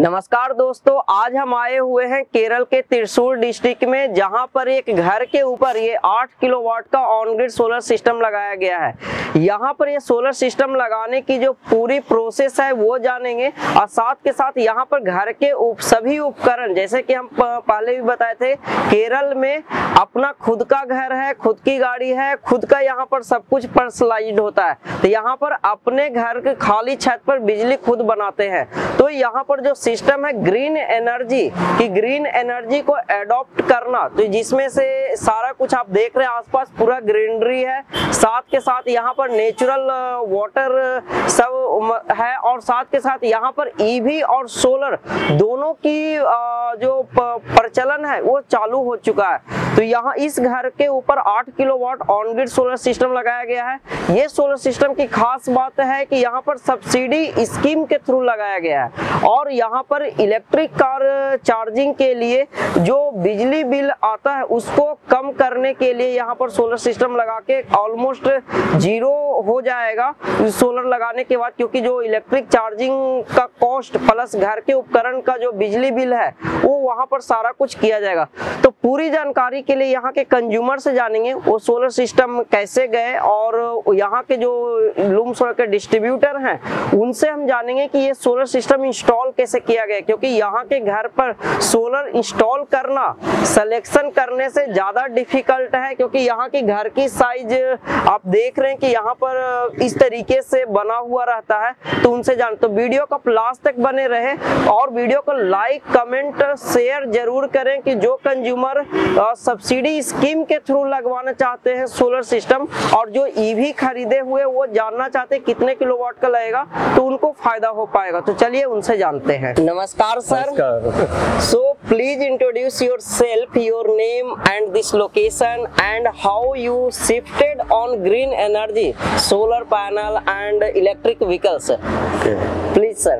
नमस्कार दोस्तों, आज हम आए हुए हैं केरल के त्रिशूर डिस्ट्रिक्ट में, जहां पर एक घर के ऊपर ये 8 किलोवाट का ऑन ग्रिड सोलर सिस्टम लगाया गया है। यहां पर ये सोलर सिस्टम लगाने की जो पूरी प्रोसेस है वो जानेंगे, और साथ के साथ यहां पर घर के सभी उपकरण, जैसे कि हम पहले भी बताए थे, केरल में अपना खुद का घर है, खुद की गाड़ी है, खुद का यहाँ पर सब कुछ पर्सनलाइज्ड होता है। तो यहाँ पर अपने घर के खाली छत पर बिजली खुद बनाते हैं। तो यहाँ पर जो सिस्टम है ग्रीन एनर्जी की, ग्रीन एनर्जी को एडॉप्ट करना, तो जिसमें से सारा कुछ आप देख रहे हैं, आसपास पूरा ग्रीनरी है, साथ के साथ यहाँ पर नेचुरल वाटर सब है, और साथ के साथ यहाँ पर ईवी और सोलर दोनों की जो प्रचलन है वो चालू हो चुका है। तो यहाँ इस घर के ऊपर 8 kilowatt on grid solar system लगाया गया है। ये सोलर सिस्टम की खास बात है कि यहाँ पर सब्सिडी स्कीम के थ्रू लगाया गया है, और यहाँ पर इलेक्ट्रिक कार चार्जिंग के लिए जो बिजली बिल आता है उसको कम करने के लिए यहाँ पर सोलर सिस्टम लगा के ऑलमोस्ट जीरो हो जाएगा सोलर लगाने के बाद, क्योंकि जो इलेक्ट्रिक चार्जिंग का कॉस्ट प्लस घर के उपकरण का जो बिजली बिल है वो वहाँ पर सारा कुछ किया जाएगा। तो पूरी जानकारी के लिए यहाँ के कंज्यूमर से जानेंगे वो सोलर सिस्टम कैसे गए, और यहाँ के जो लूम सोलर के डिस्ट्रीब्यूटर हैं उनसे हम जानेंगे कि ये सोलर सिस्टम इंस्टॉल कैसे किया गया, क्योंकि यहाँ के घर पर सोलर इंस्टॉल करना सिलेक्शन करने से ज्यादा डिफिकल्ट है, क्योंकि यहाँ की घर की साइज आप देख रहे हैं कि यहाँ पर इस तरीके से बना हुआ रहता है। तो उनसे जान, तो वीडियो का लास्ट तक बने रहे, और वीडियो को लाइक कमेंट शेयर जरूर करें कि जो कंज्यूमर सब्सिडी स्कीम के थ्रू लगवाना चाहते हैं सोलर सिस्टम, और जो ईवी खरीदे हुए वो जानना चाहते हैं कितने किलोवाट का लगेगा, तो उनको फायदा हो पाएगा। तो चलिए उनसे जानते हैं। नमस्कार sir. So please introduce yourself, your name and this location and how you shifted on green energy solar panel and electric vehicles. Please sir.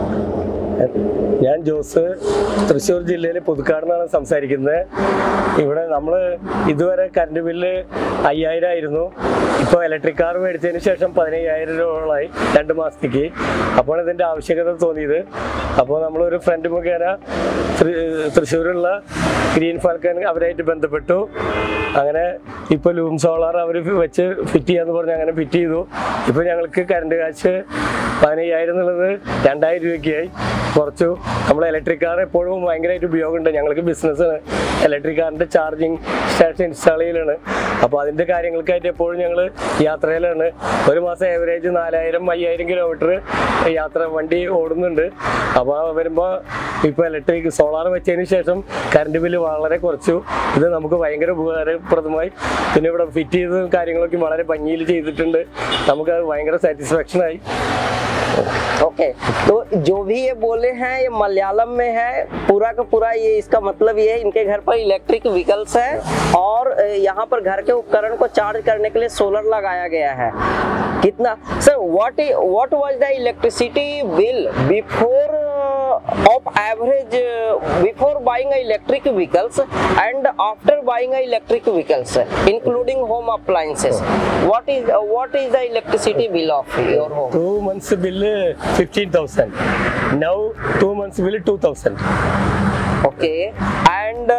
ഞാൻ ജോസ്, തൃശ്ശൂർ ജില്ലയിലെ പുതുക്കാടുന്നാണ് സംസാരിക്കുന്നത്. ഇവിടെ നമ്മൾ ഇതുവരെ കറണ്ട് ബില്ല് 5000 ആയിരുന്നു. ഇപ്പോൾ ഇലക്ട്രിക് കാർ മേടിച്ചതിന് ശേഷം 15000 രൂപകളായി 2 മാസത്തേക്ക്. അപ്പോൾ ഇതിൻ്റെ ആവശ്യകത തോന്നിയത്. അപ്പോൾ നമ്മളൊരു ഫ്രണ്ട് മുഖേന തൃശ്ശൂരുള്ള ഗ്രീൻ ഫാൽക്കൺ അവരായിട്ട് ബന്ധപ്പെട്ടു. അങ്ങനെ ഇപ്പോൾ ലൂം സോളാർ അവർ വെച്ച് ഫിറ്റ് ചെയ്യാന്ന് പറഞ്ഞ് അങ്ങനെ ഫിറ്റ് ചെയ്തു. ഇപ്പോൾ ഞങ്ങൾക്ക് കറണ്ട് കാശ് 15000 എന്നുള്ളത് 2000 രൂപയ്ക്കായി കുറച്ചു. നമ്മൾ ഇലക്ട്രിക് കാർ എപ്പോഴും ഭയങ്കരമായിട്ട് ഉപയോഗമുണ്ട്. ഞങ്ങൾക്ക് ബിസിനസ്സാണ് ഇലക്ട്രിക് കാറിൻ്റെ ചാർജിങ് സ്റ്റേഷൻ ഇൻസ്റ്റാൾ ചെയ്യലാണ്. അപ്പോൾ അതിൻ്റെ കാര്യങ്ങൾക്കായിട്ട് എപ്പോഴും ഞങ്ങൾ യാത്രയിലാണ്. ഒരു മാസം ഏവറേജ് 4000-5000 കിലോമീറ്റർ യാത്ര വണ്ടി ഓടുന്നുണ്ട്. അപ്പോൾ വരുമ്പോൾ ഇപ്പോൾ ഇലക്ട്രിക് സോളാർ വെച്ചതിന് ശേഷം കറണ്ട് ബില്ല് വളരെ കുറച്ചു. ഇത് നമുക്ക് ഭയങ്കര ഉപകാരപ്രദമായി. പിന്നെ ഇവിടെ ഫിറ്റ് ചെയ്തതും കാര്യങ്ങളൊക്കെ വളരെ ഭംഗിയിൽ ചെയ്തിട്ടുണ്ട്. നമുക്കത് ഭയങ്കര സാറ്റിസ്ഫാക്ഷനായി. ओके, तो जो भी ये बोले हैं ये मलयालम में है, पूरा का पूरा ये इसका मतलब ये है इनके घर पर इलेक्ट्रिक व्हीकल्स है, और यहाँ पर घर के उपकरण को चार्ज करने के लिए सोलर लगाया गया है। कितना sir, what was the electricity bill before of average before buying a electric vehicles and after buying a electric vehicles including home appliances? What is the electricity bill of your home? 2 months bill 15,000. Now 2 months bill 2,000. Okay, and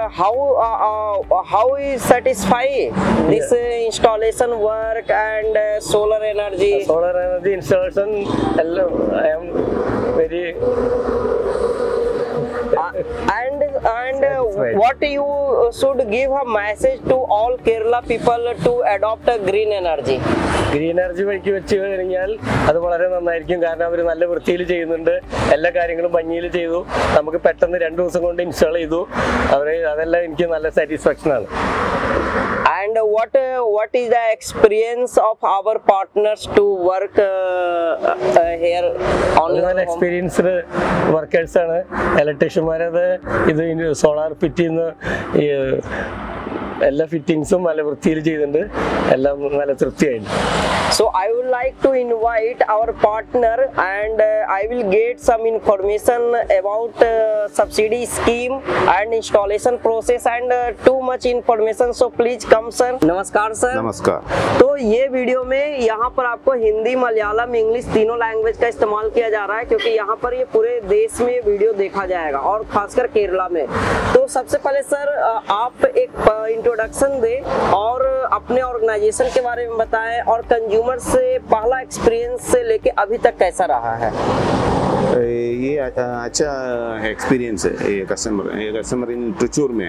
how is satisfy this installation work and solar energy? Solar energy installation, I am very and what you should give a message to all Kerala people to adopt a green energy? Green energy വഴിക്ക് വെച്ച് കഴിഞ്ഞാൽ അത് വളരെ നന്നായിരിക്കും. കാരണം അവർ നല്ല വൃത്തിയിൽ ചെയ്യുന്നുണ്ട്, എല്ലാ കാര്യങ്ങളും ഭംഗിയിൽ ചെയ്തു. നമുക്ക് പെട്ടെന്ന് 2 ദിവസം കൊണ്ട് ഇൻസ്റ്റാൾ ചെയ്തു. അതെല്ലാം എനിക്ക് നല്ല സാറ്റിസ്ഫാക്ഷനാണ്. And what is the experience of our partners to work here on your home? Experienced വർക്കേഴ്സാണ് ഇലക്ട്രീഷ്യന്മാരത്. ഇത് സോളാർ ഫിറ്റ് ചെയ്യുന്ന എല്ലാ ഫിറ്റിങ്സും നല്ല വൃത്തിയിൽ ചെയ്തിട്ടുണ്ട്, എല്ലാം നല്ല തൃപ്തിയായിട്ടുണ്ട്. So I would like to invite our partner and I will get some information about subsidy scheme and installation process and too much information. So please come sir. नमस्कार सर. नमस्कार. तो ये वीडियो में यहाँ पर आपको हिंदी, मलयालम, इंग्लिश तीनों language का इस्तेमाल किया जा रहा है क्योंकि यहाँ पर ये पूरे देश में वीडियो देखा जाएगा और खासकर केरला में. तो सबसे पहले सर आप एक इंट्रोडक्शन दें और अपने ऑर्गेनाइजेशन के बारे में बताएं और कंज्यूमर से पहला एक्सपीरियंस से लेके अभी तक कैसा रहा है. ये अच्छा एक्सपीरियंस है. ये कस्टमर इन त्रिचूर में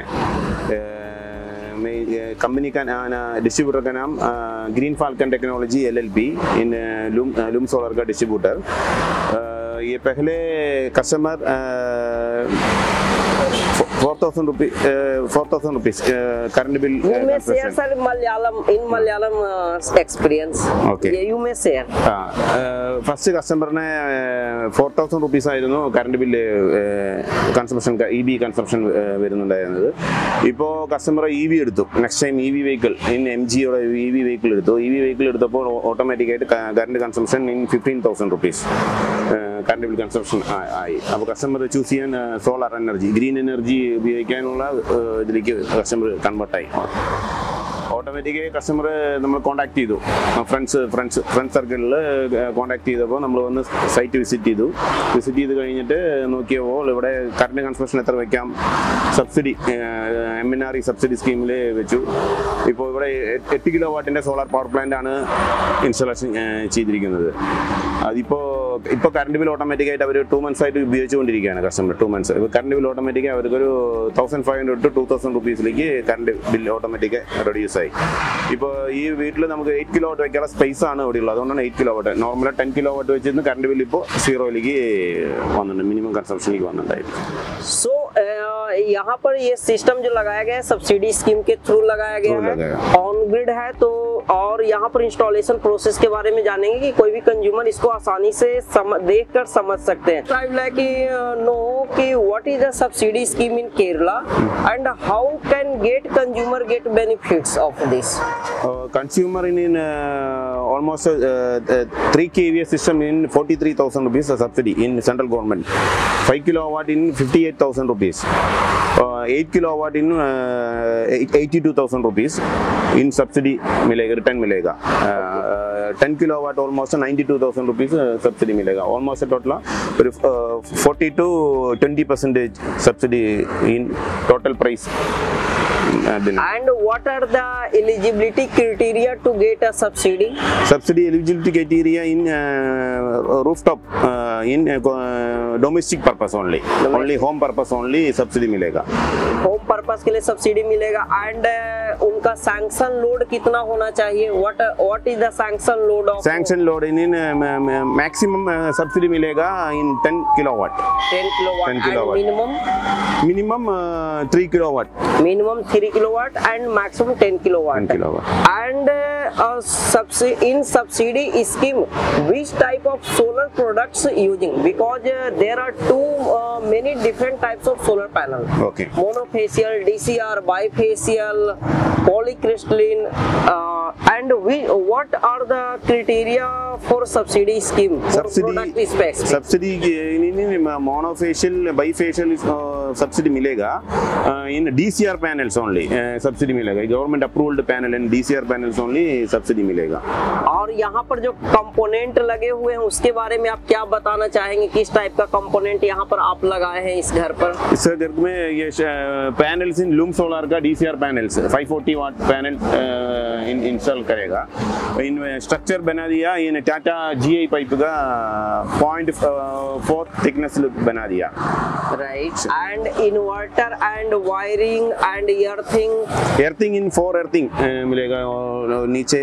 कंपनी का डिस्ट्रीब्यूटर का नाम green falcon technology LLP in Loom solar का डिस्ट्रीब्यूटर. ये पहले customer 4,000 rupees current bill. You may share sir Malayalam experience. Okay. Yeah, you may share. First കസ്റ്റമറിന് 4,000 rupees ആയിരുന്നു current bill consumption, EV consumption വരുന്നുണ്ടായിരുന്നത്. ഇപ്പോൾ customer EV എടുത്തു. Next time EV vehicle in MGയുടെ EV vehicle എടുത്തു. EV vehicle എടുത്തപ്പോൾ ഓട്ടോമാറ്റിക്കായിട്ട് current consumption in 15,000 rupees current bill consumption ആയി. അപ്പോൾ കസ്റ്റമർ ചൂസ് ചെയ്യാൻ സോളാർ എനർജി, ഗ്രീൻ എനർജി ഉപയോഗിക്കാനുള്ള ഇതിലേക്ക് കസ്റ്റമർ കൺവേർട്ടായി. ഓട്ടോമാറ്റിക്കായി കസ്റ്റമർ നമ്മൾ കോൺടാക്ട് ചെയ്തു. ഫ്രണ്ട്സ് സർക്കിളിൽ കോൺടാക്ട് ചെയ്തപ്പോൾ നമ്മൾ വന്ന് സൈറ്റ് വിസിറ്റ് ചെയ്ത് കഴിഞ്ഞിട്ട് നോക്കിയപ്പോൾ ഇവിടെ കറണ്ട് കൺസംഷൻ എത്ര വയ്ക്കാം, സബ്സിഡി MNRE സബ്സിഡി സ്കീമിൽ വെച്ചു. ഇപ്പോൾ ഇവിടെ 8 കിലോവാട്ടിൻ്റെ സോളാർ പവർ പ്ലാന്റ് ആണ് ഇൻസ്റ്റലേഷൻ ചെയ്തിരിക്കുന്നത്. അതിപ്പോൾ കറണ്ട് ബിൽ ഓട്ടോമാറ്റിക്കായിട്ട് അവർ 2 months ആയിട്ട് ഉപയോഗിച്ചുകൊണ്ടിരിക്കുകയാണ് കസ്റ്റമർ. 2 months കറണ്ട് ബിൽ ഓട്ടോമാറ്റിക്കായി അവർക്കൊരു 1,500 to 2,000 rupeesലേക്ക് കറണ്ട് ബിൽ ഓട്ടോമാറ്റിക്കായി റെഡ്യൂസ് ആയി. ഇപ്പോൾ ഈ വീട്ടിൽ നമുക്ക് 8 കിലോവാട്ട് വയ്ക്കാനുള്ള സ്പേസ് ആണ് ഇവിടെ ഉള്ളത്. അതുകൊണ്ടാണ് 8 കിലോവാട്ട്. നോർമൽ 10 കിലോവാട്ട് വെച്ചിരുന്ന് കറണ്ട് ബിൽ ഇപ്പോൾ 0ലേക്ക് വന്നിട്ടുണ്ട്, മിനിമം കൺസംഷനിലേക്ക് വന്നിട്ടുണ്ടായിരുന്നു. सो यहाँ पर ये सिस्टम जो लगाया गया है सब्सिडी स्कीम के थ्रू लगाया गया है, ऑन ग्रिड है. तो और यहाँ पर इंस्टॉलेशन प्रोसेस के बारे में जानेंगे कि कोई भी कंज्यूमर इसको आसानी से देखकर समझ सकते हैं. आई वुड लाइक नो कि what is the subsidy scheme in Kerala and how can consumer get benefits of this. Consumer in almost 3 kVA system in 43,000 rupees subsidy in central government, 5 kilowatt in 58,000 rupees, 8 kilowatt in 82,000 rupees in subsidy मिलेगा, return मिलेगा. 10 kilowatt almost 92,000 rupees subsidy मिलेगा. Almost total 40 to 20% subsidy in total price. And what are the eligibility criteria to get a subsidy? Subsidy eligibility criteria in rooftop in domestic purpose only home purpose only subsidy मिलेगा. Home purpose के लिए subsidy मिलेगा. And उनका sanction load कितना होना चाहिए? What is the sanction load of? Sanction load in maximum subsidy मिलेगा in 10 kilowatt. 10 kilowatt. Minimum 3 kilowatt. Minimum 3 kilowatt and maximum 10 kilowatt. And in subsidy scheme, which type of solar products using? Because there are many different types of solar panel. Okay. Monofacial, DCR, bifacial, polycrystalline, and what are the criteria for subsidy scheme? Subsidy in monofacial, bifacial subsidy मिलेगा. In DCR panels only subsidy मिलेगा. Government approved panel and DCR panels only subsidy मिलेगा. और यहाँ पर जो component लगे हुए हैं उसके बारे में आप क्या बताना चाहेंगे? किस टाइप का कंपोनेंट यहाँ पर आप लगाए हैं इस घर पर? इस घर में ये पैनल्स इन लूम सोलर का DCR panels 540 watt panel install करेगा. इनमें स्ट्रक्चर बना दिया. इन टाटा GI पाइप का 0.4 थिकनेस बना दिया. Right. And inverter and wiring and earthing in 4 earthing मिलेगा. और नीचे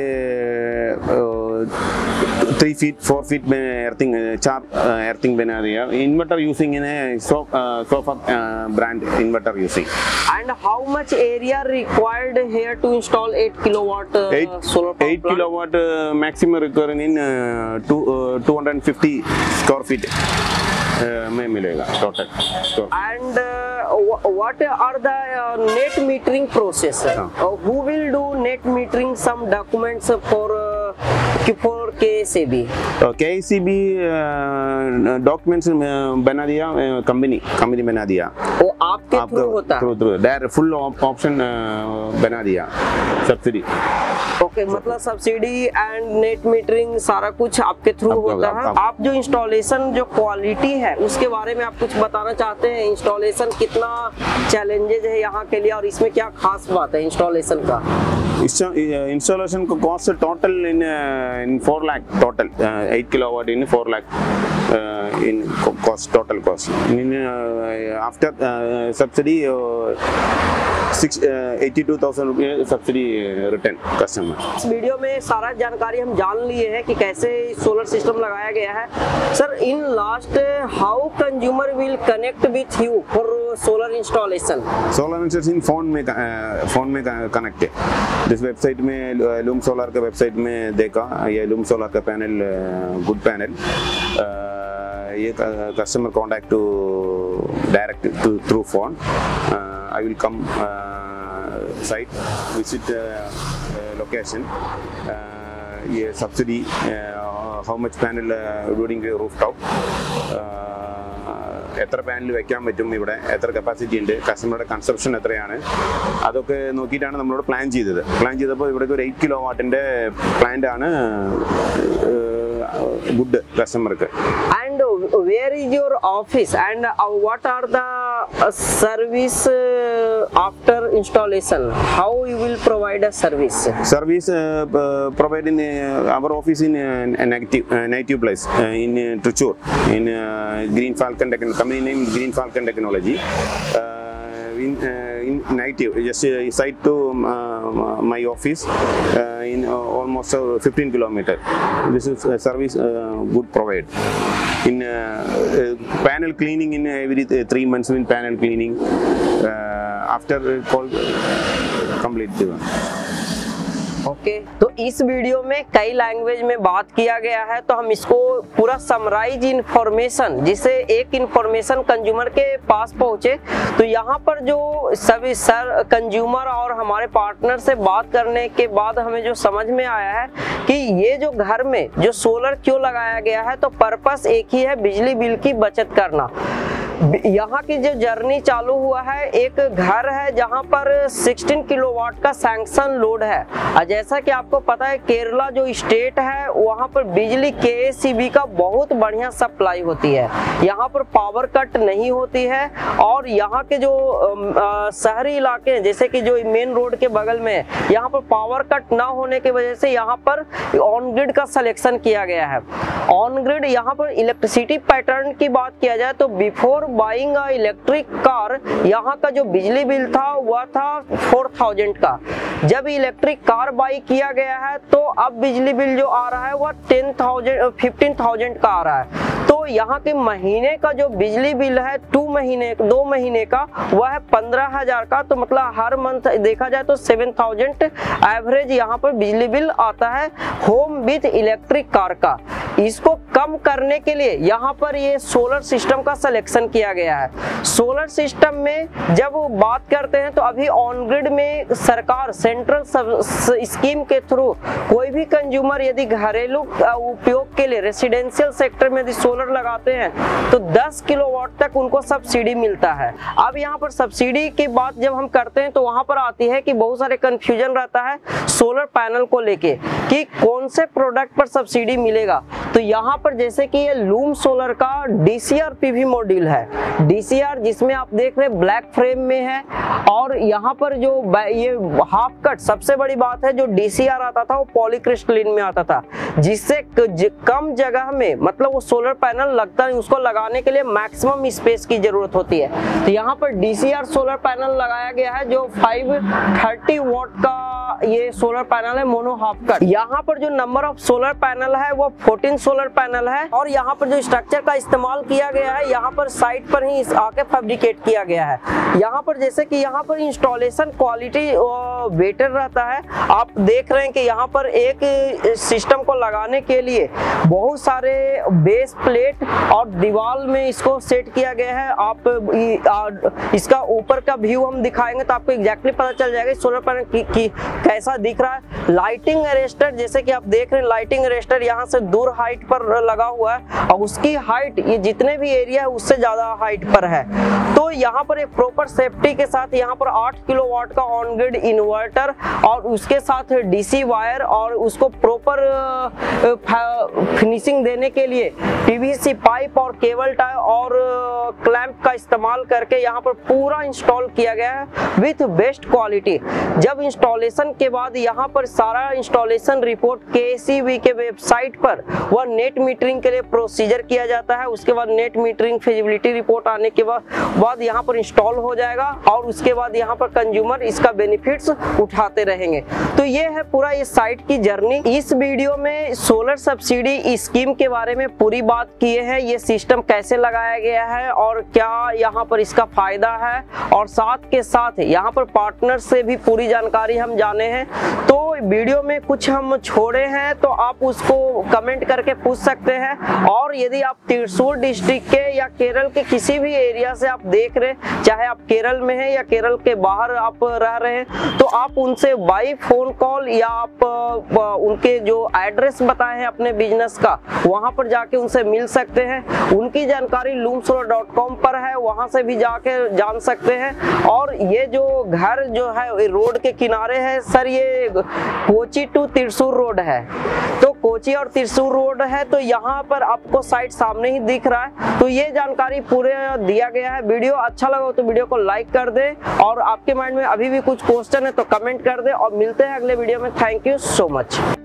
3 feet 4 feet में एर्थिंग 4 एर्थिंग बना दिया. Inverter using in Sofar brand inverter using. And how much area required here to install 8 kilowatt solar power 8 kilowatt maximum requiring in 250 square feet. में मिलेगा total. And what are the net metering process? Who will do net metering some documents for KSEB? KSEB documents बना दिया, company बना दिया, वो आपके through होता है? थ्रू डायरेक्ट फुल ऑप्शन बना दिया, सब्सिडी। ओके, मतलब सब्सिडी एंड नेट मीटरिंग सारा कुछ आपके थ्रू होता है। आप जो इंस्टॉलेशन जो क्वालिटी है उसके बारे में आप कुछ बताना चाहते हैं? इंस्टॉलेशन कितना चैलेंजेस है यहाँ के लिए और इसमें क्या खास बात है इंस्टॉलेशन का? इंस्टॉलेशन को cost total in 4 lakh total, 8 kilowatt in 4 lakh in cost, total cost. After subsidy 82,000 रुपये सब्सिडी रिटर्न कस्टमर। इस वीडियो में सारा जानकारी हम जान लिए हैं कि कैसे सोलर सिस्टम लगाया गया है। Sir, in last how consumer will connect with you for solar installation? Solar installation phone में कनेक्ट है। जिस वेबसाइट में लूम सोलर के वेबसाइट में देखा, ये लूम सोलर का पैनल गुड पैनल, ये customer contact to direct through phone. I will come site, visit location, ये सब्सिडी, how much panel during the rooftop, എത്ര പാനൽ വെക്കാൻ പറ്റും, ഇവിടെ എത്ര കപ്പാസിറ്റി ഉണ്ട്, കസ്റ്റമറുടെ കൺസപ്ഷൻ എത്രയാണ്, അതൊക്കെ നോക്കിയിട്ടാണ് നമ്മളോട് പ്ലാൻ ചെയ്തപ്പോൾ ഇവിടേക്ക് ഒരു 8 കിലോ വാട്ടിൻ്റെ പ്ലാന്റ് ആണ് ഗുഡ് കസ്റ്റമർക്ക്. And where is your office and what are the service after installation? How you will provide a service? Service provide in our office in native place in Trichur, in Green Falcon Technology, company name Green Falcon Technology. In native, just site to my office in almost 15 kilometer. This is service good provide. In panel cleaning in every 3 months, in panel cleaning after call complete. Okay, तो इस video में कई language में बात किया गया है, तो हम इसको पूरा समराइज इंफॉर्मेशन, जिसे एक इंफॉर्मेशन कंज्यूमर के पास पहुंचे, तो यहाँ पर जो सभी सर कंज्यूमर और हमारे पार्टनर से बात करने के बाद हमें जो समझ में आया है कि ये जो घर में जो सोलर क्यों लगाया गया है, तो पर्पस एक ही है, बिजली बिल की बचत करना। यहाँ की जो जर्नी चालू हुआ है, एक घर है जहाँ पर 16 किलोवाट का सैंक्शन लोड है। जैसा कि आपको पता है, केरला जो स्टेट है वहाँ पर बिजली KSEB का बहुत बढ़िया सप्लाई होती है, यहाँ पर पावर कट नहीं होती है। और यहाँ के जो शहरी इलाके हैं, जैसे कि जो मेन रोड के बगल में, यहाँ पर पावर कट ना होने की वजह से यहाँ पर ऑन ग्रिड का सिलेक्शन किया गया है। ऑन ग्रिड, यहाँ पर इलेक्ट्रिसिटी पैटर्न की बात किया जाए तो before buying a electric car, यहाँ का जो बिजली बिल था वह था 4000 का। जब इलेक्ट्रिक कार बाई किया गया है तो अब बिजली बिल जो आ रहा है वह 15,000 का आ रहा है। तो यहाँ के महीने का जो बिजली बिल है 2 महीने का वह है 15,000 का। तो मतलब हर मंथ देखा जाए तो 7,000 एवरेज यहाँ पर बिजली बिल आता है होम विथ इलेक्ट्रिक कार का। इसको कम करने के लिए यहाँ पर ये सोलर सिस्टम का सिलेक्शन किया गया है। सोलर सिस्टम में जब बात करते हैं तो अभी ऑन ग्रिड में सरकार सेंट्रल स्कीम के थ्रू कोई भी कंज्यूमर यदि घरेलू उपयोग के लिए रेसिडेंशियल सेक्टर में यदि सोलर लगाते हैं तो 10 किलोवाट तक उनको सब्सिडी मिलता है। अब यहाँ पर सब्सिडी की बात जब हम करते हैं तो वहां पर आती है कि बहुत सारे कंफ्यूजन रहता है सोलर पैनल को लेके कि कौन से प्रोडक्ट पर सब्सिडी मिलेगा। तो यहाँ पर जैसे कि ये लूम सोलर का DCR PV मॉड्यूल है, DCR जिसमें आप देख रहे ब्लैक फ्रेम में है, और यहाँ पर जो ये हाफ कट, सबसे बड़ी बात है जो DCR आता था वो पॉलीक्रिस्टलिन में आता था, जिससे कम जगह में मतलब वो सोलर पैनल लगता है, उसको लगाने के लिए मैक्सिमम स्पेस की जरूरत होती है। तो यहाँ पर DCR सोलर पैनल लगाया गया है जो 530 वॉट का ये सोलर पैनल है, मोनो हाफ कट। यहाँ पर जो नंबर ऑफ सोलर पैनल है वो 14 सोलर पैनल है, और यहाँ पर जो स्ट्रक्चर का इस्तेमाल किया गया है यहाँ पर साइट पर ही आके फैब्रिकेट किया गया है। यहाँ पर जैसे कि यहाँ पर इंस्टॉलेशन क्वालिटी बेटर रहता है। आप देख रहे हैं कि यहाँ पर एक सिस्टम को लगाने के लिए बहुत सारे बेस प्लेट और दीवार में इसको सेट किया गया है। आप इसका ऊपर का व्यू हम दिखाएंगे तो आपको एग्जैक्टली पता चल जाएगा सोलर पैनल की कैसा दिख रहा है। लाइटिंग अरेस्टर, जैसे कि आप देख रहे हैं, लाइटिंग अरेस्टर यहाँ से दूर हाइट पर लगा हुआ है और उसकी हाइट ये जितने भी एरिया है उससे ज्यादा हाइट पर है। तो यहाँ पर एक प्रॉपर सेफ्टी के साथ यहाँ पर 8 किलोवाट का ऑन ग्रिड इन्वर्टर और उसके साथ डीसी वायर और उसको प्रॉपर फिनिशिंग देने के लिए पीवीसी पाइप और केबल टाई और क्लैंप का इस्तेमाल करके यहाँ पर पूरा इंस्टॉल किया गया है विथ बेस्ट क्वालिटी। जब इंस्टॉलेशन के बाद यहाँ पर सारा इंस्टॉलेशन रिपोर्ट केसीबी के वेबसाइट पर वह नेट मीटरिंग के लिए प्रोसीजर किया जाता है। उसके बाद नेट मीटरिंग फिजिबिलिटी रिपोर्ट आने के बाद यहाँ पर इंस्टॉल हो जाएगा और उसके बाद यहाँ पर कंज्यूमर इसका बेनिफिट्स उठाते रहेंगे। तो ये है पूरा ये साइट की जर्नी। इस वीडियो में सोलर सब्सिडी स्कीम के बारे में पूरी बात किए हैं, ये सिस्टम कैसे लगाया गया है और क्या यहाँ पर इसका फायदा है, और साथ के साथ यहाँ पर पार्टनर से भी पूरी जानकारी हम जाने हैं। तो वीडियो में कुछ हम छोड़े हैं तो आप उसको कमेंट करके पूछ सकते हैं। और यदि आप त्रिशूर डिस्ट्रिक्ट के या केरल के किसी भी एरिया से आप देख रहे हैं, चाहे आप केरल में हैं या केरल के बाहर आप रह रहे हैं, तो आप उनसे बाई फोन कॉल या आप उनके जो एड्रेस बताए हैं अपने बिजनेस का वहां पर जाके उनसे मिल सकते हैं। उनकी जानकारी loomsolar.com पर है, वहां से भी जाके जान सकते हैं। और ये जो घर जो है रोड के किनारे है सर, ये कोची टू त्रिशूर रोड है। तो कोची और त्रिशूर रोड है, तो यहाँ पर आपको साइट सामने ही दिख रहा है। तो ये जानकारी पूरे दिया गया है। वीडियो अच्छा लगा तो वीडियो को लाइक कर दे, और आपके माइंड में अभी भी कुछ क्वेश्चन है तो कमेंट कर दे, और मिलते हैं अगले वीडियो में। Thank you so much.